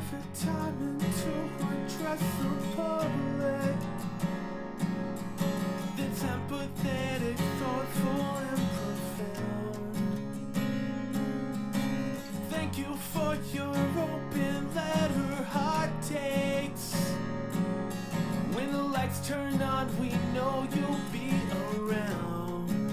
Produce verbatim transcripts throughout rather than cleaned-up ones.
perfect timing to undress the public. That's empathetic, thoughtful, and profound. Thank you for your open letter hot takes. When the lights turn on, we know you'll be around.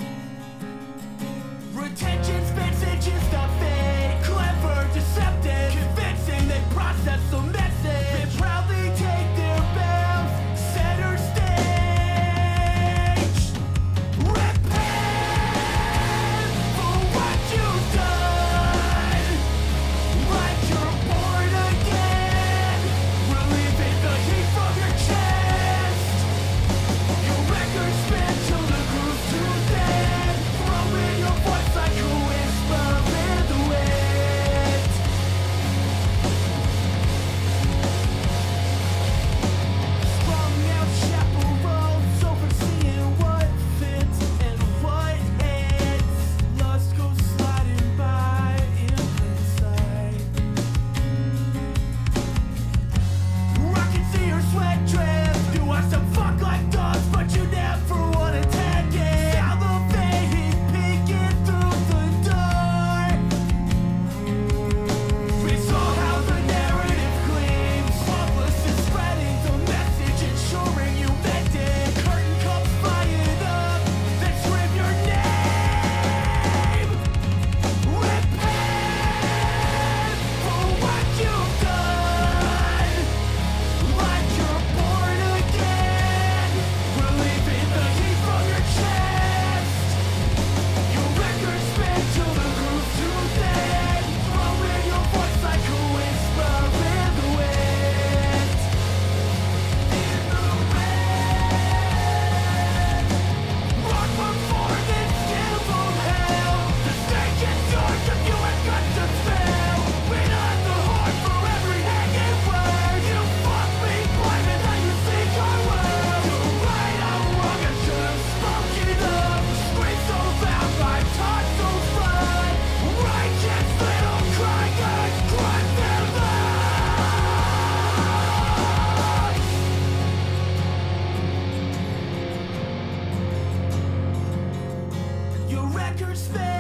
Retention's messages, not fake, clever, deceptive, convincing, they process the message. They proudly take their bows, center stage. Repent for what you've done, like you're born again, relieving the heat from your chest. Your record spin till the groove's too dead, throwing your voice like a whisper in the wind. Strung out chaperones, overseeing what fits and what ends. Lust goes sliding by in plain sight. I can see your sweat drip. You watch them fuck like dogs, but you never wanna take it. Salivating, peeking through the door. We saw how the narrative gleams. Hopeless is spreading the message, ensuring you meant it. Curtain comes flying up, then scream your name. Repent for what you've done, like you're born again, relieving the heat from your chest. Your record spin till the groove's too dead, throwing your voice like a whisper in the wind. In the wind. Rock performance, give them hell. The stage is yours if you ain't got to fail. Wait on the horn for every hanging word. You fuck me, blaming how you think I will. You're right, I'm wrong, I should have spoken up. Scream so loud, my tonsils run. Righteous little cry, God, cry their lungs. Your record spin